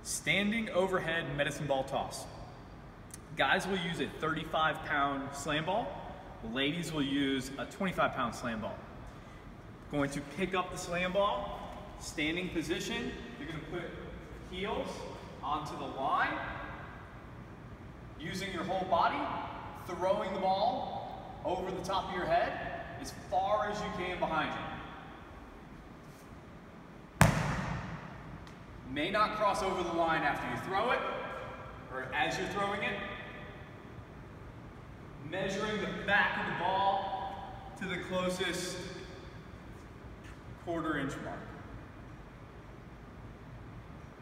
Standing overhead medicine ball toss. Guys will use a 35-pound slam ball. Ladies will use a 25-pound slam ball. Going to pick up the slam ball, standing position. You're going to put heels onto the line, using your whole body, throwing the ball over the top of your head as far as you can behind you. May not cross over the line after you throw it, or as you're throwing it. Measuring the back of the ball to the closest quarter-inch mark.